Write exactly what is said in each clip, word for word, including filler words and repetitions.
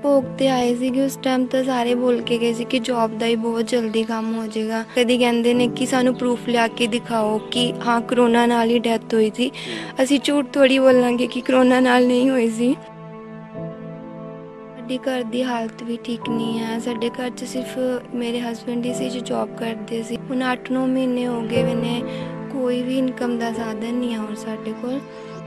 भोग ते आए सी उस टाइम तो सारे बोल के गए सी कि जॉब का ही बहुत जल्दी काम हो जाएगा। कभी कहते ने कि सानू प्रूफ लिया के दिखाओ कि हाँ करोना नाल ही डैथ हुई थी। असी झूठ थोड़ी बोलांगे कि करोना नाल नहीं हुई सी। साडे घर की हालत भी ठीक नहीं है। साडे घर च सिर्फ मेरे हसबैंड ही सी जो जॉब करते सी। हुण अठ नौ महीने हो गए मैंने कोई भी इनकम का साधन नहीं है और साडे कोल।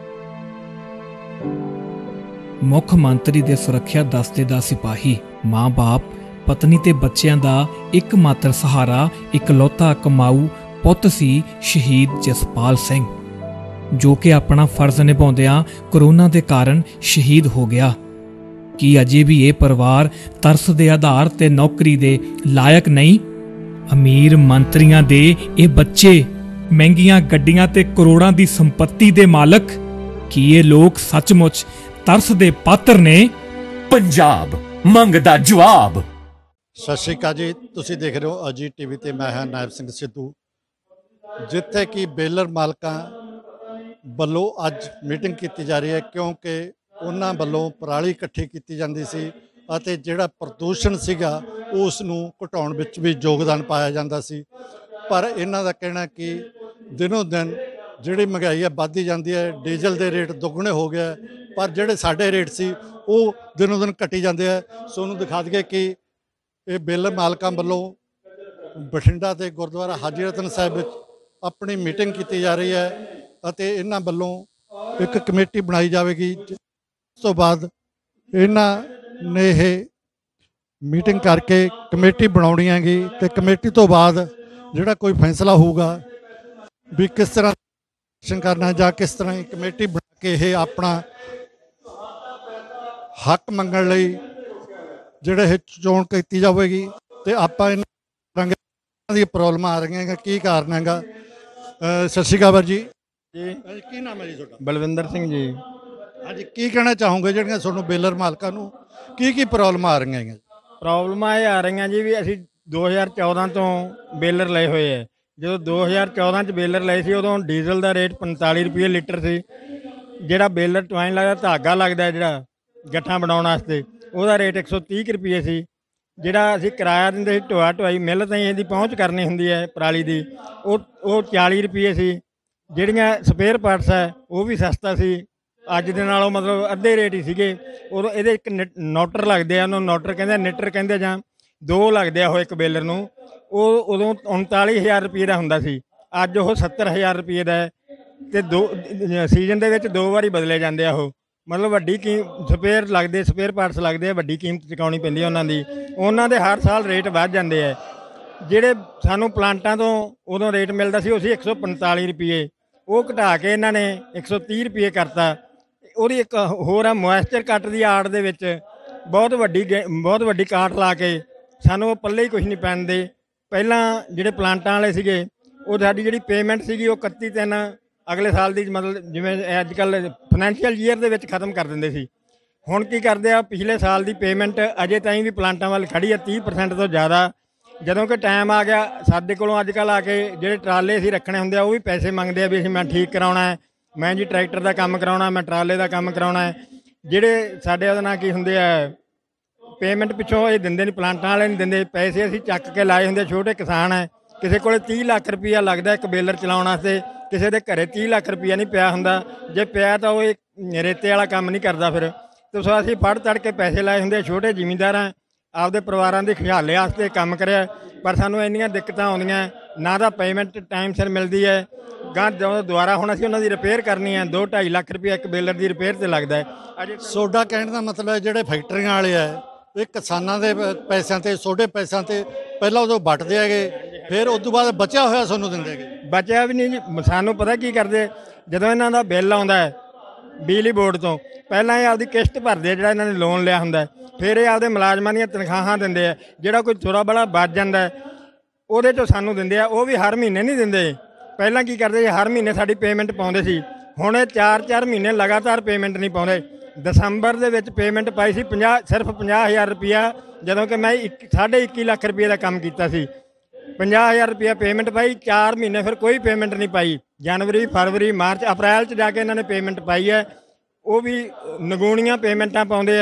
मुख मंत्री दे सुरक्षा दस्ते दा सिपाही, माँ बाप, पत्नी ते बच्चियां दा एकमात्र सहारा इकलौता कमाऊ पुੱਤ सी शहीद जसपाल सिंह, जो कि अपना फर्ज निभाउंदियां कोरोना दे कारण शहीद हो गया। कि अजे भी ये परिवार तरस दे आधार ते नौकरी दे लायक नहीं? अमीर मंत्रियां दे ये बच्चे महंगियां गड्डियां ते करोड़ां दी संपत्ति दे मालक, कि ये लोग सचमुच तरस दे पात्र ने? पंजाब मंगदा जवाब। सत श्री अकाल जी, तुसीं देख रहे हो अजी टीवी ते मैं हाँ नायब सिंह सिद्धू। जिथे कि बेलर मालकां ਵੱਲੋਂ अज मीटिंग की जा रही है क्योंकि उन्हां ਵੱਲੋਂ पराली इकट्ठी की जाती सी ਅਤੇ ਜਿਹੜਾ ਪ੍ਰਦੂਸ਼ਣ ਸੀਗਾ ਉਸ ਨੂੰ ਘਟਾਉਣ ਵਿੱਚ ਵੀ ਯੋਗਦਾਨ ਪਾਇਆ ਜਾਂਦਾ ਸੀ। ਪਰ ਇਹਨਾਂ ਦਾ ਕਹਿਣਾ ਕਿ ਦਿਨੋਂ ਦਿਨ ਜਿਹੜੀ ਮਹਿੰਗਾਈ ਹੈ ਵੱਧਦੀ ਜਾਂਦੀ ਹੈ, ਡੀਜ਼ਲ ਦੇ ਰੇਟ ਦੁੱਗਣੇ ਹੋ ਗਿਆ, ਪਰ ਜਿਹੜੇ ਸਾਡੇ ਰੇਟ ਸੀ ਉਹ ਦਿਨੋਂ ਦਿਨ ਘਟੀ ਜਾਂਦੇ ਆ। ਸੋ ਉਹਨੂੰ ਦਿਖਾ ਦਈਏ ਕਿ ਇਹ ਬੇਲਰ ਮਾਲਕਾਂ ਵੱਲੋਂ ਬਠਿੰਡਾ ਤੇ ਗੁਰਦੁਆਰਾ ਹਾਜੀ ਰਤਨ ਸਾਹਿਬ ਵਿੱਚ ਆਪਣੀ ਮੀਟਿੰਗ ਕੀਤੀ ਜਾ ਰਹੀ ਹੈ ਅਤੇ ਇਹਨਾਂ ਵੱਲੋਂ ਇੱਕ ਕਮੇਟੀ ਬਣਾਈ ਜਾਵੇਗੀ। ਉਸ ਤੋਂ ਬਾਅਦ ਇਹਨਾਂ ਨੇ ਇਹ ਮੀਟਿੰਗ ਕਰਕੇ ਕਮੇਟੀ ਬਣਾਉਣੀ ਹੈਗੀ ਤੇ ਕਮੇਟੀ ਤੋਂ ਬਾਅਦ ਜਿਹੜਾ ਕੋਈ ਫੈਸਲਾ ਹੋਊਗਾ ਵੀ ਕਿਸ ਤਰ੍ਹਾਂ करना ਜਾਂ किस तरह कमेटी बना के ये अपना हक मंगण लई जिहड़े चोण की जाएगी। तो आपां इन्हां दी प्रॉब्लम आ रही हैं, की कारण हैगा। सत श्री अकाल जी जी, की नाम है जी तुहाडा? बलविंदर सिंह जी। हाँ जी, की कहना चाहोगे जिहड़ियां तुहानूं बेलर मालकां नूं की की प्रॉब्लम आ रही हैं? प्रॉब्लम ये आ रही जी भी असीं दो हज़ार चौदह तो बेलर लए हुए है। जो दो हज़ार चौदह च बेलर लए सी उदों डीजल का रेट पंताली रुपये लीटर सी। जिहड़ा बेलर टवाइन लगदा धागा लगदा जिहड़ा गट्ठा बनाउण वास्ते उहदा रेट एक सौ तीह रुपये सी। जिहड़ा असीं किराया दिंदे सी ढोआ ढोआई मिल ताईं इहदी पहुँच करनी हुंदी है पराली दी, वो चाली रुपये सी। जिहड़ियां स्पेयर पार्ट्स है वो भी सस्ता सी, अज दे नालों मतलब अद्धे रेट ही सीगे। उदों इहदे इक नोटर लगदे आ, उहनूं नोटर कहंदे नीटर कहंदे जां दो लगदे आ। ਉਹ ਇੱਕ बेलर नूं ਉਹ ਉਦੋਂ ਉਨਤਾਲੀ ਹਜ਼ਾਰ ਰੁਪਏ ਦਾ ਹੁੰਦਾ ਸੀ, ਅੱਜ ਉਹ ਸੱਤਰ ਹਜ਼ਾਰ ਰੁਪਏ ਦਾ ਹੈ ਤੇ ਦੋ ਸੀਜ਼ਨ ਦੇ ਵਿੱਚ ਦੋ ਵਾਰੀ ਬਦਲੇ ਜਾਂਦੇ ਆ। ਉਹ ਮਤਲਬ ਵੱਡੀ ਕੀ ਸਪੇਅਰ ਲੱਗਦੇ ਸਪੇਅਰ ਪਾਰਟਸ ਲੱਗਦੇ ਆ, ਵੱਡੀ ਕੀਮਤ ਚੁਕਾਉਣੀ ਪੈਂਦੀ ਹੈ ਉਹਨਾਂ ਦੀ। ਉਹਨਾਂ ਦੇ ਹਰ ਸਾਲ ਰੇਟ ਵੱਧ ਜਾਂਦੇ ਆ। ਜਿਹੜੇ ਸਾਨੂੰ ਪਲਾਂਟਾਂ ਤੋਂ ਉਦੋਂ ਰੇਟ ਮਿਲਦਾ ਸੀ ਉਹ ਸੀ ਇੱਕ ਸੌ ਪੰਤਾਲੀ ਰੁਪਏ, ਉਹ ਘਟਾ ਕੇ ਇਹਨਾਂ ਨੇ ਇੱਕ ਸੌ ਤੀਹ ਰੁਪਏ ਕਰਤਾ। ਉਹਦੀ ਇੱਕ ਹੋਰ ਆ ਮੋਇਸਚਰ ਕੱਟ ਦੀ ਆੜ ਦੇ ਵਿੱਚ ਬਹੁਤ ਵੱਡੀ ਬਹੁਤ ਵੱਡੀ ਕਾਟ ਲਾ ਕੇ ਸਾਨੂੰ ਉਹ ਪੱਲੇ ਹੀ ਕੁਛ ਨਹੀਂ ਪੈਂਦੇ। ਪਹਿਲਾਂ ਜਿਹੜੇ ਪਲਾਂਟਾਂ ਵਾਲੇ ਸੀਗੇ ਉਹ ਸਾਡੀ ਜਿਹੜੀ ਪੇਮੈਂਟ ਸੀਗੀ ਉਹ ਇਕੱਤੀ ਤਿੰਨ ਅਗਲੇ ਸਾਲ ਦੀ ਮਤਲਬ ਜਿਵੇਂ ਅੱਜ ਕੱਲ੍ਹ ਫਾਈਨੈਂਸ਼ੀਅਲ ਈਅਰ ਦੇ ਵਿੱਚ ਖਤਮ ਕਰ ਦਿੰਦੇ ਸੀ। ਹੁਣ ਕੀ ਕਰਦੇ ਆ, ਪਿਛਲੇ ਸਾਲ ਦੀ ਪੇਮੈਂਟ ਅਜੇ ਤਾਈਂ ਵੀ ਪਲਾਂਟਾਂ ਵੱਲ ਖੜੀ ਆ ਤੀਹ ਪਰਸੈਂਟ ਤੋਂ ਜ਼ਿਆਦਾ। ਜਦੋਂ ਕਿ ਟਾਈਮ ਆ ਗਿਆ ਸਾਡੇ ਕੋਲੋਂ ਅੱਜ ਕੱਲ੍ਹ ਆ ਕੇ ਜਿਹੜੇ ਟਰਾਲੇ ਅਸੀਂ ਰੱਖਣੇ ਹੁੰਦੇ ਆ ਉਹ ਵੀ ਪੈਸੇ ਮੰਗਦੇ ਆ ਵੀ ਅਸੀਂ ਮੈਂ ਠੀਕ ਕਰਾਉਣਾ ਹੈ, ਮੈਂ ਜੀ ਟਰੈਕਟਰ ਦਾ ਕੰਮ ਕਰਾਉਣਾ, ਮੈਂ ਟਰਾਲੇ ਦਾ ਕੰਮ ਕਰਾਉਣਾ ਹੈ। ਜਿਹੜੇ ਸਾਡੇ ਉਹਦੇ ਨਾਲ ਕੀ ਹੁੰਦੇ ਆ पेमेंट पिछों ये दिंदे नहीं, प्लांटां वाले नहीं दिंदे पैसे। असीं चक के लाए हुंदे, छोटे किसान है, किसी को तीह लाख रुपया लगता एक बेलर चलाउण वास्ते, किसी के घरे तीह लाख रुपया नहीं पिया हुंदा। जे पिया तो वो रेते वाला काम नहीं करता। फिर तो सो असीं फड़ तड़ के पैसे लाए हुंदे, छोटे जिमींदार हैं, आपदे परिवारां दे खुशहाले वास्ते काम करिया, पर सानूं इन्नियां दिक्कतां आउंदियां ना दा पेमेंट टाइम सिर मिलदी है। गां ਜਦੋਂ ਦੁਬਾਰਾ ਹੁਣ ਅਸੀਂ ਉਹਨਾਂ ਦੀ ਰਿਪੇਅਰ ਕਰਨੀ ਹੈ ਦੋ ਢਾਈ ਲੱਖ ਰੁਪਇਆ ਇੱਕ ਬੇਲਰ ਦੀ ਰਿਪੇਅਰ 'ਤੇ ਲੱਗਦਾ ਹੈ। ਅਜੇ ਸੋਡਾ ਕਹਿਣ ਦਾ ਮਤਲਬ ਹੈ ਜਿਹੜੇ ਫੈਕਟਰੀਆਂ ਵਾਲੇ ਆ ਇਹ ਕਿਸਾਨਾਂ ਦੇ ਪੈਸਿਆਂ ਤੇ ਛੋਟੇ ਪੈਸਿਆਂ ਤੇ ਪਹਿਲਾਂ ਉਦੋਂ ਵੱਟਦੇ ਹੈਗੇ, ਫਿਰ ਉਸ ਤੋਂ ਬਾਅਦ ਬਚਿਆ ਹੋਇਆ ਸਾਨੂੰ ਦਿੰਦੇ ਹੈਗੇ। ਬਚਿਆ ਵੀ ਨਹੀਂ ਜੀ। ਸਾਨੂੰ ਪਤਾ ਕੀ ਕਰਦੇ, ਜਦੋਂ ਇਹਨਾਂ ਦਾ ਬਿੱਲ ਆਉਂਦਾ ਹੈ ਬਿਜਲੀ ਬੋਰਡ ਤੋਂ ਪਹਿਲਾਂ ਇਹ ਆਪਦੀ ਕਿਸ਼ਤ ਭਰਦੇ, ਜਿਹੜਾ ਇਹਨਾਂ ਨੇ ਲੋਨ ਲਿਆ ਹੁੰਦਾ, ਫਿਰ ਇਹ ਆਪਦੇ ਮੁਲਾਜ਼ਮਾਂ ਦੀਆਂ ਤਨਖਾਹਾਂ ਦਿੰਦੇ ਆ। ਜਿਹੜਾ ਕੋਈ ਥੋੜ੍ਹਾ ਬੜਾ ਬਚ ਜਾਂਦਾ ਉਹਦੇ 'ਚੋਂ ਸਾਨੂੰ ਦਿੰਦੇ ਆ, ਉਹ ਵੀ ਹਰ ਮਹੀਨੇ ਨਹੀਂ ਦਿੰਦੇ। ਪਹਿਲਾਂ ਕੀ ਕਰਦੇ ਸੀ, ਹਰ ਮਹੀਨੇ ਸਾਡੀ ਪੇਮੈਂਟ ਪਾਉਂਦੇ ਸੀ। ਹੁਣ ਇਹ ਚਾਰ ਚਾਰ ਮਹੀਨੇ ਲਗਾਤਾਰ ਪੇਮੈਂਟ ਨਹੀਂ ਪਾਉਂਦੇ। ਦਸੰਬਰ ਦੇ ਵਿੱਚ ਪੇਮੈਂਟ ਪਾਈ ਸੀ ਪੰਜਾਹ ਸਿਰਫ ਪੰਜਾਹ ਹਜ਼ਾਰ ਰੁਪਇਆ, ਜਦੋਂ ਕਿ ਮੈਂ ਇੱਕ ਸਾਢੇ ਇੱਕੀ ਲੱਖ ਰੁਪਏ ਦਾ ਕੰਮ ਕੀਤਾ ਸੀ। ਪੰਜਾਹ ਹਜ਼ਾਰ ਰੁਪਇਆ ਪੇਮੈਂਟ ਪਾਈ, ਚਾਰ ਮਹੀਨੇ ਫਿਰ ਕੋਈ ਪੇਮੈਂਟ ਨਹੀਂ ਪਾਈ। ਜਨਵਰੀ, ਫਰਵਰੀ, ਮਾਰਚ, ਅਪ੍ਰੈਲ 'ਚ ਜਾ ਕੇ ਇਹਨਾਂ ਨੇ ਪੇਮੈਂਟ ਪਾਈ ਹੈ। ਉਹ ਵੀ ਨਗੂਣੀਆਂ ਪੇਮੈਂਟਾਂ ਪਾਉਂਦੇ ਆ।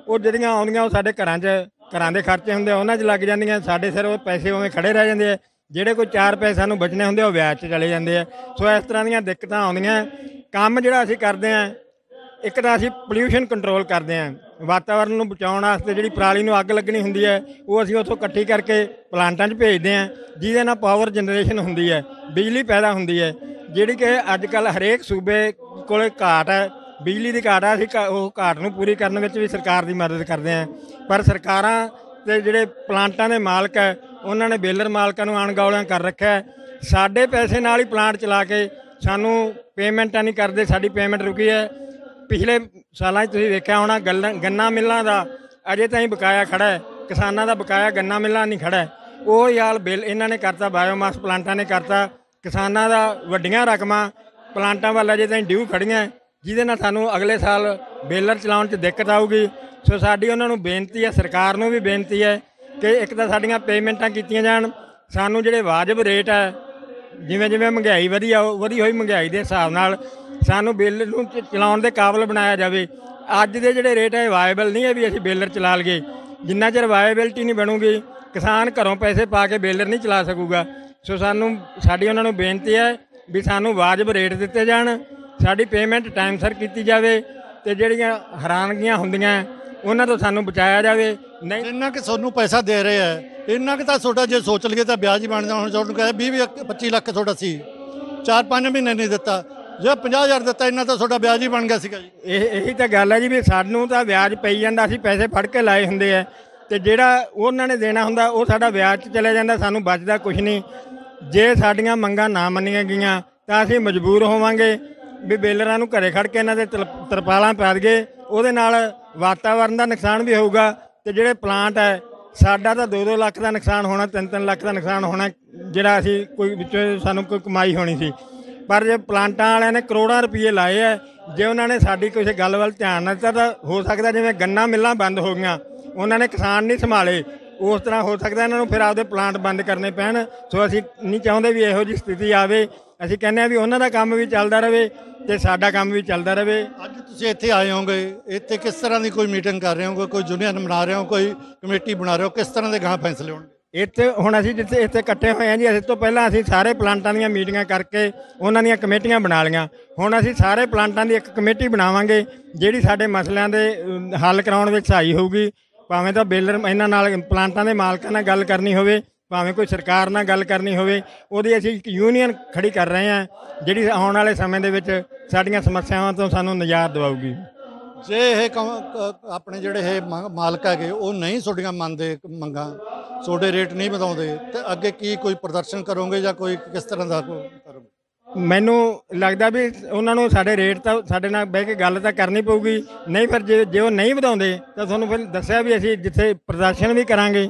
ਉਹ ਜਿਹੜੀਆਂ ਆਉਂਦੀਆਂ ਉਹ ਸਾਡੇ ਘਰਾਂ 'ਚ ਘਰਾਂ ਦੇ ਖਰਚੇ ਹੁੰਦੇ ਆ ਉਹਨਾਂ 'ਚ ਲੱਗ ਜਾਂਦੀਆਂ। ਸਾਡੇ ਸਿਰ ਉਹ ਪੈਸੇ ਉਵੇਂ ਖੜੇ ਰਹਿ ਜਾਂਦੇ ਆ। ਜਿਹੜੇ ਕੋਈ ਚਾਰ ਪੈਸੇ ਸਾਨੂੰ ਬਚਣੇ ਹੁੰਦੇ ਉਹ ਵਿਆਜ 'ਚ ਚਲੇ ਜਾਂਦੇ ਆ। ਸੋ ਇਸ ਤਰ੍ਹਾਂ ਦੀਆਂ ਦਿੱਕਤਾਂ ਆਉਂਦੀਆਂ। ਕੰਮ ਜਿਹੜਾ ਅਸੀਂ ਕਰਦੇ ਹਾਂ, ਇੱਕ ਤਾਂ ਅਸੀਂ ਪੋਲਿਊਸ਼ਨ ਕੰਟਰੋਲ ਕਰਦੇ ਹਾਂ। ਵਾਤਾਵਰਨ ਨੂੰ ਬਚਾਉਣ ਵਾਸਤੇ ਜਿਹੜੀ ਪਰਾਲੀ ਨੂੰ ਅੱਗ ਲੱਗਣੀ ਹੁੰਦੀ ਹੈ ਉਹ ਅਸੀਂ ਉੱਥੋਂ ਇਕੱਠੀ ਕਰਕੇ ਪਲਾਂਟਾਂ 'ਚ ਭੇਜਦੇ ਹਾਂ, ਜਿਹਦੇ ਨਾਲ ਪਾਵਰ ਜਨਰੇਸ਼ਨ ਹੁੰਦੀ ਹੈ, ਬਿਜਲੀ ਪੈਦਾ ਹੁੰਦੀ ਹੈ, ਜਿਹੜੀ ਕਿ ਅੱਜ ਕੱਲ੍ਹ ਹਰੇਕ ਸੂਬੇ ਕੋਲ ਘਾਟ ਹੈ, ਬਿਜਲੀ ਦੀ ਘਾਟ ਹੈ। ਅਸੀਂ ਘਾ- ਉਹ ਘਾਟ ਨੂੰ ਪੂਰੀ ਕਰਨ ਵਿੱਚ ਵੀ ਸਰਕਾਰ ਦੀ ਮਦਦ ਕਰਦੇ ਹਾਂ। ਪਰ ਸਰਕਾਰਾਂ ਤੇ ਜਿਹੜੇ ਪਲਾਂਟਾਂ ਦੇ ਮਾਲਕ ਹੈ ਉਹਨਾਂ ਨੇ ਬੇਲਰ ਮਾਲਕਾਂ ਨੂੰ ਅਣਗੌਲਿਆਂ ਕਰ ਰੱਖਿਆ ਹੈ। ਸਾਡੇ ਪੈਸੇ ਨਾਲ ਹੀ ਪਲਾਂਟ ਚਲਾ ਕੇ ਸਾਨੂੰ ਪੇਮੈਂਟਾਂ ਨਹੀਂ ਕਰਦੇ। ਸਾਡੀ ਪੇਮੈਂਟ ਰੁਕੀ ਹੈ। ਪਿਛਲੇ ਸਾਲਾਂ 'ਚ ਤੁਸੀਂ ਵੇਖਿਆ ਹੋਣਾ ਗੱਲਾਂ ਗੰਨਾ ਮਿੱਲਾਂ ਦਾ ਅਜੇ ਤਾਈਂ ਬਕਾਇਆ ਖੜ੍ਹਾ ਹੈ। ਕਿਸਾਨਾਂ ਦਾ ਬਕਾਇਆ ਗੰਨਾ ਮਿੱਲਾਂ ਨਹੀਂ ਖੜ੍ਹਾ ਹੈ। ਉਹ ਯਾਰ ਬਿੱਲ ਇਹਨਾਂ ਨੇ ਕਰਤਾ, ਬਾਇਓਮਾਸ ਪਲਾਂਟਾਂ ਨੇ ਕਰਤਾ। ਕਿਸਾਨਾਂ ਦਾ ਵੱਡੀਆਂ ਰਕਮਾਂ ਪਲਾਂਟਾਂ ਵੱਲ ਅਜੇ ਤਾਈਂ ਡਿਊ ਖੜੀਆਂ, ਜਿਹਦੇ ਨਾਲ ਸਾਨੂੰ ਅਗਲੇ ਸਾਲ ਬੇਲਰ ਚਲਾਉਣ 'ਚ ਦਿੱਕਤ ਆਊਗੀ। ਸੋ ਸਾਡੀ ਉਹਨਾਂ ਨੂੰ ਬੇਨਤੀ ਹੈ, ਸਰਕਾਰ ਨੂੰ ਵੀ ਬੇਨਤੀ ਹੈ ਕਿ ਇੱਕ ਤਾਂ ਸਾਡੀਆਂ ਪੇਮੈਂਟਾਂ ਕੀਤੀਆਂ ਜਾਣ। ਸਾਨੂੰ ਜਿਹੜੇ ਵਾਜਬ ਰੇਟ ਹੈ, ਜਿਵੇਂ ਜਿਵੇਂ ਮਹਿੰਗਾਈ ਵਧੀ ਆ ਵਧੀ ਹੋਈ ਮਹਿੰਗਾਈ ਦੇ ਹਿਸਾਬ ਨਾਲ ਸਾਨੂੰ ਬੇਲਰ ਨੂੰ ਚ- ਚਲਾਉਣ ਦੇ ਕਾਬਲ ਬਣਾਇਆ ਜਾਵੇ। ਅੱਜ ਦੇ ਜਿਹੜੇ ਰੇਟ ਹੈ ਵਾਇਬਲ ਨਹੀਂ ਹੈ ਵੀ ਅਸੀਂ ਬੇਲਰ ਚਲਾ ਲਈਏ। ਜਿੰਨਾ ਚਿਰ ਵਾਇਬਿਲਟੀ ਨਹੀਂ ਬਣੂਗੀ ਕਿਸਾਨ ਘਰੋਂ ਪੈਸੇ ਪਾ ਕੇ ਬੇਲਰ ਨਹੀਂ ਚਲਾ ਸਕੂਗਾ। ਸੋ ਸਾਨੂੰ ਸਾਡੀ ਉਹਨਾਂ ਨੂੰ ਬੇਨਤੀ ਹੈ ਵੀ ਸਾਨੂੰ ਵਾਜਬ ਰੇਟ ਦਿੱਤੇ ਜਾਣ, ਸਾਡੀ ਪੇਮੈਂਟ ਟਾਈਮ ਸਿਰ ਕੀਤੀ ਜਾਵੇ ਅਤੇ ਜਿਹੜੀਆਂ ਹੈਰਾਨਗੀਆਂ ਹੁੰਦੀਆਂ ਉਹਨਾਂ ਤੋਂ ਸਾਨੂੰ ਬਚਾਇਆ ਜਾਵੇ। ਨਹੀਂ ਜਿੰਨਾ ਕਿ ਤੁਹਾਨੂੰ ਪੈਸਾ ਦੇ ਰਹੇ ਆ ਇੰਨਾ ਕਿ ਤਾਂ ਤੁਹਾਡਾ ਜੇ ਸੋਚ ਲਈਏ ਤਾਂ ਵਿਆਜ ਹੀ ਬਣਦਾ। ਹੁਣ ਤੁਹਾਨੂੰ ਕਹਿੰਦਾ ਵੀਹ ਵੀਹ ਪੱਚੀ ਲੱਖ ਤੁਹਾਡਾ ਸੀ, ਚਾਰ ਪੰਜ ਮਹੀਨੇ ਨਹੀਂ ਦਿੱਤਾ, ਜੇ ਪੰਜਾਹ ਹਜ਼ਾਰ ਦਿੱਤਾ ਇੰਨਾ ਤਾਂ ਤੁਹਾਡਾ ਵਿਆਜ ਹੀ ਬਣ ਗਿਆ ਸੀਗਾ ਜੀ। ਇਹ ਇਹੀ ਤਾਂ ਗੱਲ ਹੈ ਜੀ ਵੀ ਸਾਨੂੰ ਤਾਂ ਵਿਆਜ ਪਈ ਜਾਂਦਾ। ਅਸੀਂ ਪੈਸੇ ਫੜ ਕੇ ਲਾਏ ਹੁੰਦੇ ਆ ਅਤੇ ਜਿਹੜਾ ਉਹਨਾਂ ਨੇ ਦੇਣਾ ਹੁੰਦਾ ਉਹ ਸਾਡਾ ਵਿਆਜ 'ਚ ਚਲੇ ਜਾਂਦਾ, ਸਾਨੂੰ ਬਚਦਾ ਕੁਛ ਨਹੀਂ। ਜੇ ਸਾਡੀਆਂ ਮੰਗਾਂ ਨਾ ਮੰਨੀਆਂ ਗਈਆਂ ਤਾਂ ਅਸੀਂ ਮਜਬੂਰ ਹੋਵਾਂਗੇ ਵੀ ਬੇਲਰਾਂ ਨੂੰ ਘਰੇ ਖੜ੍ਹ ਕੇ ਇਹਨਾਂ ਦੇ ਤਲ ਤਰਪਾਲਾਂ ਪਾ ਦਈਏ। ਉਹਦੇ ਨਾਲ ਵਾਤਾਵਰਨ ਦਾ ਨੁਕਸਾਨ ਵੀ ਹੋਊਗਾ ਅਤੇ ਜਿਹੜੇ ਪਲਾਂਟ ਹੈ ਸਾਡਾ ਤਾਂ ਦੋ ਦੋ ਲੱਖ ਦਾ ਨੁਕਸਾਨ ਹੋਣਾ, ਤਿੰਨ ਤਿੰਨ ਲੱਖ ਦਾ ਨੁਕਸਾਨ ਹੋਣਾ, ਜਿਹੜਾ ਅਸੀਂ ਕੋਈ ਵਿੱਚੋਂ ਸਾਨੂੰ ਕੋਈ ਕਮਾਈ ਹੋਣੀ ਸੀ। ਪਰ ਜੇ ਪਲਾਂਟਾਂ ਵਾਲਿਆਂ ਨੇ ਕਰੋੜਾਂ ਰੁਪਏ ਲਾਏ ਹੈ, ਜੇ ਉਹਨਾਂ ਨੇ ਸਾਡੀ ਕਿਸੇ ਗੱਲ ਵੱਲ ਧਿਆਨ ਨਾ ਦਿੱਤਾ ਤਾਂ ਹੋ ਸਕਦਾ ਜਿਵੇਂ ਗੰਨਾ ਮਿੱਲਾਂ ਬੰਦ ਹੋ ਗਈਆਂ, ਉਹਨਾਂ ਨੇ ਕਿਸਾਨ ਨਹੀਂ ਸੰਭਾਲੇ, ਉਸ ਤਰ੍ਹਾਂ ਹੋ ਸਕਦਾ ਇਹਨਾਂ ਨੂੰ ਫਿਰ ਆਪਦੇ ਪਲਾਂਟ ਬੰਦ ਕਰਨੇ ਪੈਣ। ਸੋ ਅਸੀਂ ਨਹੀਂ ਚਾਹੁੰਦੇ ਵੀ ਇਹੋ ਜਿਹੀ ਸਥਿਤੀ ਆਵੇ। ਅਸੀਂ ਕਹਿੰਦੇ ਹਾਂ ਵੀ ਉਹਨਾਂ ਦਾ ਕੰਮ ਵੀ ਚੱਲਦਾ ਰਹੇ ਅਤੇ ਸਾਡਾ ਕੰਮ ਵੀ ਚੱਲਦਾ ਰਹੇ। ਅੱਜ ਤੁਸੀਂ ਇੱਥੇ ਆਏ ਹੋਗੇ, ਇੱਥੇ ਕਿਸ ਤਰ੍ਹਾਂ ਦੀ ਕੋਈ ਮੀਟਿੰਗ ਕਰ ਰਹੇ ਹੋ, ਕੋਈ ਯੂਨੀਅਨ ਬਣਾ ਰਹੇ ਹੋ, ਕੋਈ ਕਮੇਟੀ ਬਣਾ ਰਹੇ ਹੋ, ਕਿਸ ਤਰ੍ਹਾਂ ਦੇ ਗਾਂ ਫੈਸਲੇ ਹੋਣਗੇ? ਇੱਥੇ ਹੁਣ ਅਸੀਂ ਜਿੱਥੇ ਇੱਥੇ ਇਕੱਠੇ ਹੋਏ ਹਾਂ ਜੀ, ਇਸ ਤੋਂ ਪਹਿਲਾਂ ਅਸੀਂ ਸਾਰੇ ਪਲਾਂਟਾਂ ਦੀਆਂ ਮੀਟਿੰਗਾਂ ਕਰਕੇ ਉਹਨਾਂ ਦੀਆਂ ਕਮੇਟੀਆਂ ਬਣਾ ਲਈਆਂ। ਹੁਣ ਅਸੀਂ ਸਾਰੇ ਪਲਾਂਟਾਂ ਦੀ ਇੱਕ ਕਮੇਟੀ ਬਣਾਵਾਂਗੇ ਜਿਹੜੀ ਸਾਡੇ ਮਸਲਿਆਂ ਦੇ ਅਮ, ਹੱਲ ਕਰਾਉਣ ਵਿੱਚ ਸਹਾਈ ਹੋਊਗੀ। ਭਾਵੇਂ ਤਾਂ ਬੇਲਰ ਇਹਨਾਂ ਨਾਲ ਪਲਾਂਟਾਂ ਦੇ ਮਾਲਕਾਂ ਨਾਲ ਗੱਲ ਕਰਨੀ ਹੋਵੇ, ਭਾਵੇਂ ਕੋਈ ਸਰਕਾਰ ਨਾਲ ਗੱਲ ਕਰਨੀ ਹੋਵੇ, ਉਹਦੀ ਅਸੀਂ ਇੱਕ ਯੂਨੀਅਨ ਖੜੀ ਕਰ ਰਹੇ ਹਾਂ ਜਿਹੜੀ ਆਉਣ ਵਾਲੇ ਸਮੇਂ ਦੇ ਵਿੱਚ ਸਾਡੀਆਂ ਸਮੱਸਿਆਵਾਂ ਤੋਂ ਸਾਨੂੰ ਨਿਜਾਤ ਦਿਵਾਊਗੀ। ਜੇ ਇਹ ਕੰਮ- ਕ- ਆਪਣੇ ਜਿਹੜੇ ਇਹ ਮ- ਮਾਲਕ ਹੈਗੇ ਉਹ ਨਹੀਂ ਤੁਹਾਡੀਆਂ ਮੰਨਦੇ ਮੰਗਾਂ, ਤੁਹਾਡੇ ਰੇਟ ਨਹੀਂ ਵਧਾਉਂਦੇ, ਤੇ ਅੱਗੇ ਕੀ ਕੋਈ ਪ੍ਰਦਰਸ਼ਨ ਕਰੋਗੇ ਜਾਂ ਕੋਈ ਕਿਸ ਤਰ੍ਹਾਂ ਦਾ ਕੋ- ਕਰੋਗੇ? ਮੈਨੂੰ ਲੱਗਦਾ ਵੀ ਉਹਨਾਂ ਨੂੰ ਸਾਡੇ ਰੇਟ ਤਾਂ ਸਾਡੇ ਨਾਲ ਬਹਿ ਕੇ ਗੱਲ ਤਾਂ ਕਰਨੀ ਪਊਗੀ। ਨਹੀਂ ਫਿਰ ਜੇ ਜੇ ਉਹ ਨਹੀਂ ਵਧਾਉਂਦੇ ਤਾਂ ਤੁਹਾਨੂੰ ਫਿਰ ਦੱਸਿਆ ਵੀ ਅਸੀਂ ਜਿੱਥੇ ਪ੍ਰਦਰਸ਼ਨ ਵੀ ਕਰਾਂਗੇ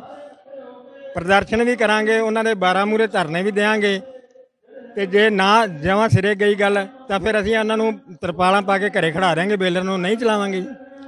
ਪ੍ਰਦਰਸ਼ਨ ਵੀ ਕਰਾਂਗੇ ਉਹਨਾਂ ਦੇ ਬਾਰਾਂ ਮੂਹਰੇ ਧਰਨੇ ਵੀ ਦੇਵਾਂਗੇ। ਅਤੇ ਜੇ ਨਾ ਜਮਾਂ ਸਿਰੇ ਗਈ ਗੱਲ ਤਾਂ ਫਿਰ ਅਸੀਂ ਉਹਨਾਂ ਨੂੰ ਤਰਪਾਲਾਂ ਪਾ ਕੇ ਘਰੇ ਖੜਾ ਦਿਆਂਗੇ, ਬੇਲਰ ਨੂੰ ਨਹੀਂ ਚਲਾਵਾਂਗੇ।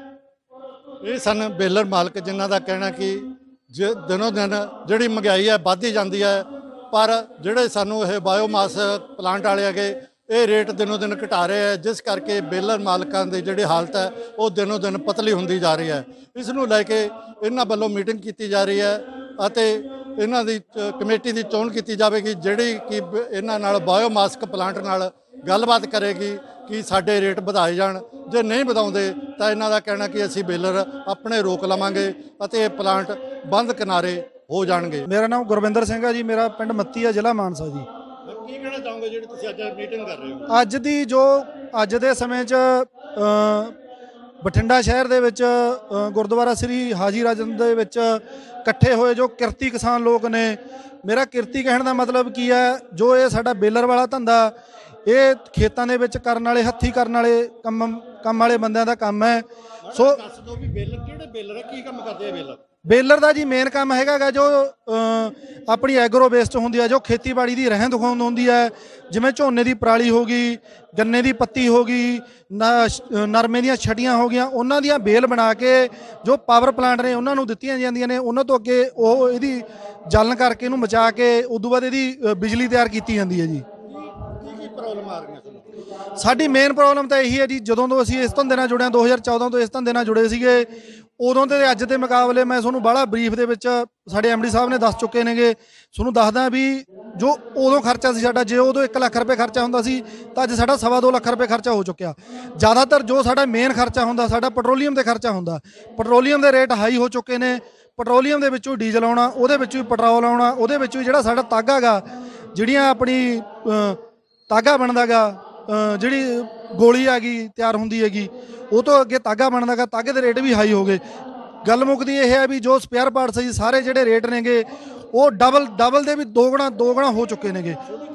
ਇਹ ਸਨ ਬੇਲਰ ਮਾਲਕ ਜਿਨ੍ਹਾਂ ਦਾ ਕਹਿਣਾ ਕਿ ਜ ਦਿਨੋਂ ਦਿਨ ਜਿਹੜੀ ਮਹਿੰਗਾਈ ਹੈ ਵੱਧਦੀ ਜਾਂਦੀ ਹੈ, ਪਰ ਜਿਹੜੇ ਸਾਨੂੰ ਇਹ ਬਾਇਓਮਾਸ ਪਲਾਂਟ ਵਾਲੇ ਹੈਗੇ ਇਹ ਰੇਟ ਦਿਨੋਂ ਦਿਨ ਘਟਾ ਰਹੇ ਹੈ, ਜਿਸ ਕਰਕੇ ਬੇਲਰ ਮਾਲਕਾਂ ਦੀ ਜਿਹੜੀ ਹਾਲਤ ਹੈ ਉਹ ਦਿਨੋਂ ਦਿਨ ਪਤਲੀ ਹੁੰਦੀ ਜਾ ਰਹੀ ਹੈ। ਇਸ ਨੂੰ ਲੈ ਕੇ ਇਹਨਾਂ ਵੱਲੋਂ ਮੀਟਿੰਗ ਕੀਤੀ ਜਾ ਰਹੀ ਹੈ ਅਤੇ ਇਹਨਾਂ ਦੀ ਚ- ਕਮੇਟੀ ਦੀ ਚੋਣ ਕੀਤੀ ਜਾਵੇਗੀ ਜਿਹੜੀ ਕਿ ਬ- ਇਹਨਾਂ ਨਾਲ ਬਾਇਓਮਾਸਕ ਪਲਾਂਟ ਨਾਲ ਗੱਲਬਾਤ ਕਰੇਗੀ ਕਿ ਸਾਡੇ ਰੇਟ ਵਧਾਏ ਜਾਣ। ਜੇ ਨਹੀਂ ਵਧਾਉਂਦੇ ਤਾਂ ਇਹਨਾਂ ਦਾ ਕਹਿਣਾ ਕਿ ਅਸੀਂ ਬੇਲਰ ਆਪਣੇ ਰੋਕ ਲਵਾਂਗੇ ਅਤੇ ਇਹ ਪਲਾਂਟ ਬੰਦ ਕਿਨਾਰੇ ਹੋ ਜਾਣਗੇ। ਮੇਰਾ ਨਾਮ ਗੁਰਵਿੰਦਰ ਸਿੰਘ ਹੈ ਜੀ, ਮੇਰਾ ਪਿੰਡ ਮੱਤੀ ਆ, ਜ਼ਿਲ੍ਹਾ ਮਾਨਸਾ ਜੀ। ਕੀ ਕਹਿਣਾ ਚਾਹੋਗੇ ਜਿਹੜੀ ਤੁਸੀਂ ਅੱਜ ਮੀਟਿੰਗ ਕਰ ਰਹੇ ਹੋ? ਅੱਜ ਦੀ ਜੋ ਅੱਜ ਦੇ ਸਮੇਂ 'ਚ ਅ, ਬਠਿੰਡਾ ਸ਼ਹਿਰ ਦੇ ਵਿੱਚ ਅ, ਗੁਰਦੁਆਰਾ ਸ੍ਰੀ ਹਾਜੀ ਰਾਜਨ ਦੇ ਵਿੱਚ ਇਕੱਠੇ ਹੋਏ ਜੋ ਕਿਰਤੀ ਕਿਸਾਨ ਲੋਕ ਨੇ, ਮੇਰਾ ਕਿਰਤੀ ਕਹਿਣ ਦਾ ਮਤਲਬ ਕੀ ਹੈ, ਜੋ ਇਹ ਸਾਡਾ ਬੇਲਰ ਵਾਲਾ ਧੰਦਾ ਇਹ ਖੇਤਾਂ ਦੇ ਵਿੱਚ ਕਰਨ ਵਾਲੇ ਹੱਥੀਂ ਕਰਨ ਵਾਲੇ ਕੰਮ ਕੰਮ ਵਾਲੇ ਬੰਦਿਆਂ ਦਾ ਕੰਮ ਹੈ। ਸੋ ਦੱਸ ਦਿਓ ਵੀ ਬੇਲਰ ਕਿਹੜੇ ਬੇਲਰ ਹੈ, ਕੀ ਕੰਮ ਕਰਦੇ ਆ ਬੇਲਰ? ਬੇਲਰ ਦਾ ਜੀ ਮੇਨ ਕੰਮ ਹੈਗਾ ਗਾ ਜੋ ਅ, ਆਪਣੀ ਐਗਰੋ ਵੇਸਟ ਹੁੰਦੀ ਹੈ, ਜੋ ਖੇਤੀਬਾੜੀ ਦੀ ਰਹਿੰਦ ਖੂੰਹਦ ਹੁੰਦੀ ਹੈ, ਜਿਵੇਂ ਝੋਨੇ ਦੀ ਪਰਾਲੀ ਹੋ ਗਈ, ਗੰਨੇ ਦੀ ਪੱਤੀ ਹੋ ਗਈ, ਨ- ਨਰਮੇ ਦੀਆਂ ਛਟੀਆਂ ਹੋ ਗਈਆਂ, ਉਹਨਾਂ ਦੀਆਂ ਬੇਲ ਬਣਾ ਕੇ ਜੋ ਪਾਵਰ ਪਲਾਂਟ ਨੇ ਉਹਨਾਂ ਨੂੰ ਦਿੱਤੀਆਂ ਜਾਂਦੀਆਂ ਨੇ। ਉਹਨਾਂ ਤੋਂ ਅੱਗੇ ਉਹ ਇਹਦੀ ਜਲਨ ਕਰਕੇ ਇਹਨੂੰ ਮਚਾ ਕੇ ਉਦੋਂ ਬਾਅਦ ਇਹਦੀ ਅ, ਬਿਜਲੀ ਤਿਆਰ ਕੀਤੀ ਜਾਂਦੀ ਹੈ ਜੀ। ਕੀ ਕੀ ਪ੍ਰੋਬਲਮ ਆ ਰਹੀਆਂ ਤੁਹਾਨੂੰ? ਸਾਡੀ ਮੇਨ ਪ੍ਰੋਬਲਮ ਤਾਂ ਇਹੀ ਹੈ ਜੀ, ਜਦੋਂ ਤੋਂ ਅਸੀਂ ਇਸ ਧੰਦੇ ਨਾਲ ਜੁੜੇ ਹਾਂ ਦੋ ਹਜ਼ਾਰ ਚੌਦਾਂ ਤੋਂ ਇਸ ਧੰਦੇ ਨਾਲ ਜੁੜੇ ਸੀਗੇ, ਉਦੋਂ ਤੇ ਅੱਜ ਦੇ ਮੁਕਾਬਲੇ ਮੈਂ ਤੁਹਾਨੂੰ ਬਾਹਲਾ ਬਰੀਫ ਦੇ ਵਿੱਚ ਸਾਡੇ ਐਮਡੀ ਸਾਹਿਬ ਨੇ ਦੱਸ ਚੁੱਕੇ ਨੇਗੇ। ਤੁਹਾਨੂੰ ਦੱਸਦਾ ਵੀ ਜੋ ਉਦੋਂ ਖਰਚਾ ਸੀ ਸਾਡਾ, ਜੇ ਉਦੋਂ ਇੱਕ ਲੱਖ ਰੁਪਏ ਖਰਚਾ ਹੁੰਦਾ ਸੀ ਤਾਂ ਅੱਜ ਸਾਡਾ ਸਵਾ ਦੋ ਲੱਖ ਰੁਪਏ ਖਰਚਾ ਹੋ ਚੁੱਕਿਆ। ਜ਼ਿਆਦਾਤਰ ਜੋ ਸਾਡਾ ਮੇਨ ਖਰਚਾ ਹੁੰਦਾ ਸਾਡਾ ਪੈਟਰੋਲੀਅਮ ਤੇ ਖਰਚਾ ਹੁੰਦਾ। ਪੈਟਰੋਲੀਅਮ ਦੇ ਰੇਟ ਹਾਈ ਹੋ ਚੁੱਕੇ ਨੇ। ਪੈਟਰੋਲੀਅਮ ਦੇ ਵਿੱਚੋਂ ਡੀਜ਼ਲ ਆਉਣਾ, ਉਹਦੇ ਵਿੱਚੋਂ ਵੀ ਪੈਟਰੋਲ ਆਉਣਾ, ਉਹਦੇ ਵਿੱਚੋਂ ਜਿਹੜਾ ਸਾਡਾ ਤਾਗਾ ਗਾ, ਜਿਹੜੀਆਂ ਆਪਣੀ ਤਾਗਾ ਬਣਦਾ ਗਾ, ਜਿਹੜੀ ਗੋਲੀ ਆ ਗਈ ਤਿਆਰ ਹੁੰਦੀ ਹੈਗੀ, ਉਹ ਤੋਂ ਅੱਗੇ ਤਾਗਾ ਬਣਦਾ ਗਾ, ਤਾਗੇ ਦੇ ਰੇਟ ਵੀ ਹਾਈ ਹੋ ਗਏ। ਗੱਲ ਮੁੱਕਦੀ ਇਹ ਹੈ ਵੀ ਜੋ ਸਪੇਅਰ ਪਾਰਟਸ ਸੀ ਸਾਰੇ ਜਿਹੜੇ ਰੇਟ ਨੇਗੇ ਉਹ ਡਬਲ ਡਬਲ ਦੇ ਵੀ ਦੋ ਗੁਣਾ ਦੋ ਗੁਣਾ ਹੋ ਚੁੱਕੇ ਨੇਗੇ।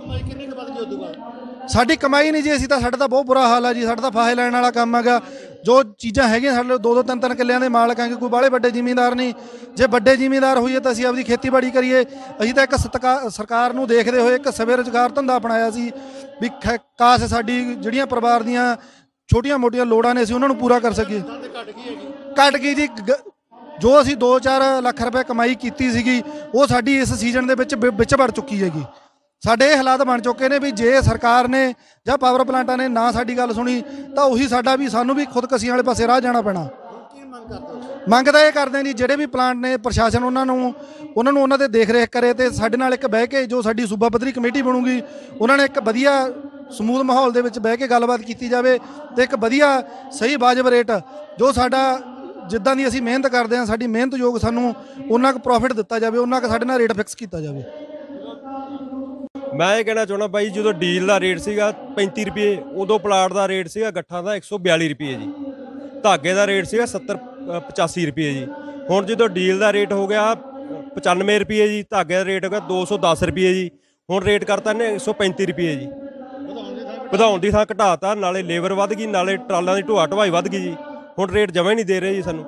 ਸਾਡੀ ਕਮਾਈ ਨਹੀਂ ਜੀ, ਅਸੀਂ ਤਾਂ ਸਾਡਾ ਤਾਂ ਬਹੁਤ ਬੁਰਾ ਹਾਲ ਹੈ ਜੀ। ਸਾਡਾ ਤਾਂ ਫਾਹੇ ਲੈਣ ਵਾਲਾ ਕੰਮ ਹੈਗਾ। ਜੋ ਚੀਜ਼ਾਂ ਹੈਗੀਆਂ ਸਾਡੇ ਦੋ ਦੋ ਤਿੰਨ ਤਿੰਨ ਕਿੱਲਿਆਂ ਦੇ ਮਾਲਕ ਹੈਗੇ, ਕੋਈ ਬਾਹਲੇ ਵੱਡੇ ਜ਼ਿਮੀਂਦਾਰ ਨਹੀਂ। ਜੇ ਵੱਡੇ ਜ਼ਿਮੀਂਦਾਰ ਹੋਈਏ ਤਾਂ ਅਸੀਂ ਆਪਦੀ ਖੇਤੀਬਾੜੀ ਕਰੀਏ। ਅਸੀਂ ਤਾਂ ਇੱਕ ਸਤਕਾਰ ਸਰਕਾਰ ਨੂੰ ਦੇਖਦੇ ਹੋਏ ਇੱਕ ਸਵੇ ਰੁਜ਼ਗਾਰ ਧੰਦਾ ਅਪਣਾਇਆ ਸੀ ਵੀ ਕਾਸ਼ ਸਾਡੀ ਜਿਹੜੀਆਂ ਪਰਿਵਾਰ ਦੀਆਂ ਛੋਟੀਆਂ ਮੋਟੀਆਂ ਲੋੜਾਂ ਨੇ ਅਸੀਂ ਉਹਨਾਂ ਨੂੰ ਪੂਰਾ ਕਰ ਸਕੀਏ। ਘਟ ਗਈ ਜੀ। ਜੋ ਅਸੀਂ ਦੋ ਚਾਰ ਲੱਖ ਰੁਪਏ ਕਮਾਈ ਕੀਤੀ ਸੀਗੀ ਉਹ ਸਾਡੀ ਇਸ ਸੀਜ਼ਨ ਦੇ ਵਿੱਚ ਵਿੱਚ ਵੜ ਚੁੱਕੀ ਹੈਗੀ। ਸਾਡੇ ਇਹ ਹਾਲਾਤ ਬਣ ਚੁੱਕੇ ਨੇ ਵੀ ਜੇ ਸਰਕਾਰ ਨੇ ਜਾਂ ਪਾਵਰ ਪਲਾਂਟਾਂ ਨੇ ਨਾ ਸਾਡੀ ਗੱਲ ਸੁਣੀ ਤਾਂ ਉਹੀ ਸਾਡਾ ਵੀ ਸਾਨੂੰ ਵੀ ਖੁਦਕਸ਼ੀਆਂ ਵਾਲੇ ਪਾਸੇ ਰਾਹ ਜਾਣਾ ਪੈਣਾ। ਮੰਗ ਤਾਂ ਇਹ ਕਰਦੇ ਜੀ ਜਿਹੜੇ ਵੀ ਪਲਾਂਟ ਨੇ ਪ੍ਰਸ਼ਾਸਨ ਉਹਨਾਂ ਨੂੰ ਉਹਨਾਂ ਨੂੰ ਉਹਨਾਂ ਦੇ ਦੇਖ ਰੇਖ ਕਰੇ ਤੇ ਸਾਡੇ ਨਾਲ ਇੱਕ ਬਹਿ ਕੇ ਜੋ ਸਾਡੀ ਸੂਬਾ ਪੱਧਰੀ ਕਮੇਟੀ ਬਣੂਗੀ ਉਹਨਾਂ ਨੇ ਇੱਕ ਵਧੀਆ ਸਮੂਥ ਮਾਹੌਲ ਦੇ ਵਿੱਚ ਬਹਿ ਕੇ ਗੱਲਬਾਤ ਕੀਤੀ ਜਾਵੇ ਤੇ ਇੱਕ ਵਧੀਆ ਸਹੀ ਵਾਜਬ ਰੇਟ ਜੋ ਸਾਡਾ ਜਿੱਦਾਂ ਦੀ ਅਸੀਂ ਮਿਹਨਤ ਕਰਦੇ ਹਾਂ ਸਾਡੀ ਮਿਹਨਤਯੋਗ ਸਾਨੂੰ ਉਹਨਾਂ ਕੁ ਪ੍ਰੋਫਿਟ ਦਿੱਤਾ ਜਾਵੇ, ਉਹਨਾਂ ਕੁ ਸਾਡੇ ਨਾਲ ਰੇਟ ਫਿਕਸ ਕੀਤਾ ਜਾਵੇ। ਮੈਂ ਇਹ ਕਹਿਣਾ ਚਾਹੁੰਦਾ ਬਾਈ, ਜਦੋਂ ਡੀਜ਼ਲ ਦਾ ਰੇਟ ਸੀਗਾ ਪੈਂਤੀ ਰੁਪਏ, ਉਦੋਂ ਪਲਾਟ ਦਾ ਰੇਟ ਸੀਗਾ ਗੱਠਾਂ ਦਾ ਇੱਕ ਸੌ ਬਿਆਲੀ ਰੁਪਏ ਜੀ, ਧਾਗੇ ਦਾ ਰੇਟ ਸੀਗਾ ਸੱਤਰ ਪਚਾਸੀ ਰੁਪਏ ਜੀ। ਹੁਣ ਜਦੋਂ ਡੀਜ਼ਲ ਦਾ ਰੇਟ ਹੋ ਗਿਆ ਪਚਾਨਵੇਂ ਰੁਪਏ ਜੀ, ਧਾਗੇ ਦਾ ਰੇਟ ਹੋ ਗਿਆ ਦੋ ਸੌ ਦਸ ਰੁਪਏ ਜੀ, ਹੁਣ ਰੇਟ ਕਰਤਾ ਨੇ ਇੱਕ ਸੌ ਪੈਂਤੀ ਰੁਪਏ ਜੀ। ਵਧਾਉਣ ਦੀ ਥਾਂ ਘਟਾਤਾ, ਨਾਲੇ ਲੇਬਰ ਵੱਧ ਗਈ, ਨਾਲੇ ਟਰਾਲਾਂ ਦੀ ਢੋਆ ਢਵਾਈ ਵੱਧ ਗਈ ਜੀ। ਹੁਣ ਰੇਟ ਜਮਾਂ ਹੀ ਨਹੀਂ ਦੇ ਰਹੇ ਜੀ ਸਾਨੂੰ।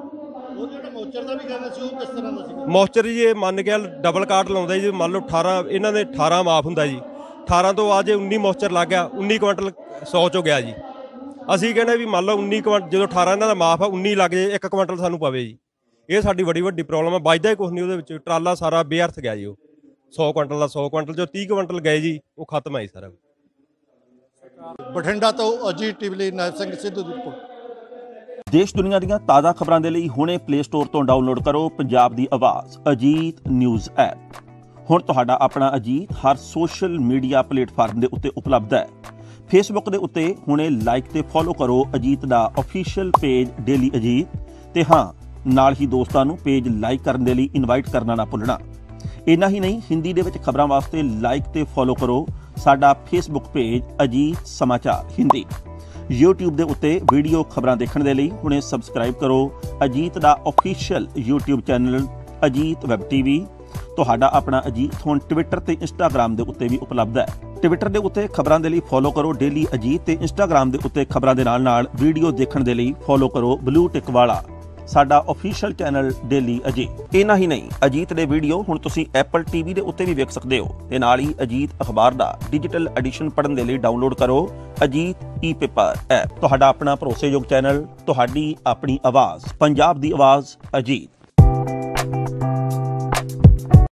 ਮੌਸਚਰ ਜੀ ਇਹ ਮੰਨ ਕੇ ਡਬਲ ਕਾਰਡ ਲਾਉਂਦਾ ਜੀ, ਮੰਨ ਲਓ ਅਠਾਰਾਂ ਇਹਨਾਂ ਦੇ ਅਠਾਰਾਂ ਮਾਫ ਹੁੰਦਾ ਜੀ, ਅਠਾਰਾਂ ਤੋਂ ਆ ਜੇ ਉੱਨੀ ਮੌਸਚਰ ਲੱਗ ਗਿਆ ਉੱਨੀ ਕੁਇੰਟਲ ਸੌ ਚੋਂ ਗਿਆ ਜੀ। ਅਸੀਂ ਕਹਿੰਦੇ ਵੀ ਮੰਨ ਲਓ ਉੱਨੀ ਕੁਇੰਟਲ ਜਦੋਂ ਅਠਾਰਾਂ ਇਹਨਾਂ ਦਾ ਮਾਫ ਆ ਉੱਨੀ ਲੱਗ ਜੇ ਇੱਕ ਕੁਇੰਟਲ ਸਾਨੂੰ ਪਵੇ ਜੀ। ਇਹ ਸਾਡੀ ਬੜੀ ਵੱਡੀ ਪ੍ਰੋਬਲਮ ਆ। ਵੱਜਦਾ ਹੀ ਕੁਛ ਨਹੀਂ ਉਹਦੇ ਵਿੱਚ, ਟਰਾਲਾ ਸਾਰਾ ਬੇਅਰਥ ਗਿਆ ਜੀ। ਉਹ ਸੌ ਕੁਇੰਟਲ ਦਾ ਸੌ ਕੁਇੰਟਲ ਜੋ ਤੀਹ ਕੁਇੰਟਲ ਗਏ ਜੀ ਉਹ ਖਤਮ ਆਈ ਸਾਰਾ। ਬਠਿੰਡਾ ਤੋਂ ਅਜੀਤ ਟੀਵੀ ਲਈ ਨਾਇਬ ਸਿੰਘ ਸਿੱਧੂ ਦੀ ਰਿਪੋਰਟ। ਦੇਸ਼ ਦੁਨੀਆ ਦੀਆਂ ਤਾਜ਼ਾ ਖਬਰਾਂ ਦੇ ਲਈ ਹੁਣੇ ਪਲੇ ਸਟੋਰ ਤੋਂ ਡਾਊਨਲੋਡ ਕਰੋ ਪੰਜਾਬ ਦੀ ਆਵਾਜ਼ ਅਜੀਤ ਨਿਊਜ਼ ਐਪ। ਹੁਣ ਤੁਹਾਡਾ ਆਪਣਾ ਅਜੀਤ ਹਰ ਸੋਸ਼ਲ ਮੀਡੀਆ ਪਲੇਟਫਾਰਮ ਦੇ ਉੱਤੇ ਉਪਲਬਧ ਹੈ। ਫੇਸਬੁੱਕ ਦੇ ਉੱਤੇ ਹੁਣੇ ਲਾਈਕ ਤੇ ਫੋਲੋ ਕਰੋ ਅਜੀਤ ਦਾ ਅਫੀਸ਼ੀਅਲ ਪੇਜ ਡੇਲੀ ਅਜੀਤ, ਤੇ ਹਾਂ ਨਾਲ ਹੀ ਦੋਸਤਾਂ ਨੂੰ ਪੇਜ ਲਾਈਕ ਕਰਨ ਦੇ ਲਈ ਇਨਵਾਈਟ ਕਰਨਾ ਨਾ ਭੁੱਲਣਾ। ਇੰਨਾ ਹੀ ਨਹੀਂ, ਹਿੰਦੀ ਦੇ ਵਿੱਚ ਖਬਰਾਂ ਵਾਸਤੇ ਲਾਈਕ ਤੇ ਫੋਲੋ ਕਰੋ ਸਾਡਾ ਫੇਸਬੁੱਕ ਪੇਜ ਅਜੀਤ ਸਮਾਚਾਰ ਹਿੰਦੀ। YouTube ਦੇ ਉੱਤੇ ਵੀਡੀਓ ਖਬਰਾਂ ਦੇਖਣ ਦੇ ਲਈ ਹੁਣੇ ਸਬਸਕ੍ਰਾਈਬ ਕਰੋ ਅਜੀਤ ਦਾ official YouTube channel Ajit web TV. ਤੁਹਾਡਾ ਆਪਣਾ ਅਜੀਤ ਹੁਣ ਟਵਿੱਟਰ ਤੇ ਇੰਸਟਾਗ੍ਰਾਮ ਦੇ ਉੱਤੇ ਵੀ ਉਪਲਬਧ ਹੈ। ਟਵਿੱਟਰ ਦੇ ਉੱਤੇ ਖਬਰਾਂ ਦੇ ਲਈ ਫੋਲੋ ਕਰੋ ਡੇਲੀ ਅਜੀਤ, ਤੇ ਇੰਸਟਾਗ੍ਰਾਮ ਦੇ ਉੱਤੇ ਖਬਰਾਂ ਦੇ ਨਾਲ ਨਾਲ ਵੀਡੀਓ ਦੇਖਣ ਦੇ ਲਈ ਫੋਲੋ ਕਰੋ ਬਲੂ ਟਿਕ ਵਾਲਾ ਸਾਡਾ ਅਫੀਸ਼ੀਅਲ ਚੈਨਲ ਡੇਲੀ ਅਜੀਤ। ਇੰਨਾ ਹੀ ਨਹੀਂ, ਅਜੀਤ ਦੇ ਵੀਡੀਓ ਹੁਣ ਤੁਸੀਂ ਐਪਲ ਟੀਵੀ ਦੇ ਉੱਤੇ ਵੀ ਵੇਖ ਸਕਦੇ ਹੋ, ਤੇ ਨਾਲ ਹੀ ਅਜੀਤ ਅਖਬਾਰ ਦਾ ਡਿਜੀਟਲ ਐਡੀਸ਼ਨ ਪੜ੍ਹਨ ਦੇ ਲਈ ਡਾਊਨਲੋਡ ਕਰੋ ਅਜੀਤ ਈ ਪੇਪਰ ਐਪ। ਤੁਹਾਡਾ ਆਪਣਾ ਭਰੋਸੇਯੋਗ ਚੈਨਲ, ਤੁਹਾਡੀ ਆਪਣੀ ਆਵਾਜ਼, ਪੰਜਾਬ ਦੀ ਆਵਾਜ਼ ਅਜੀਤ।